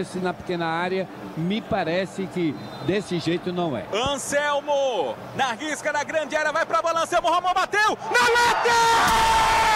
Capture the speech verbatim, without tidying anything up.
na pequena área, me parece que desse jeito não é. Anselmo, na risca da grande área, vai para a bola, Anselmo, Ramon bateu, na meta!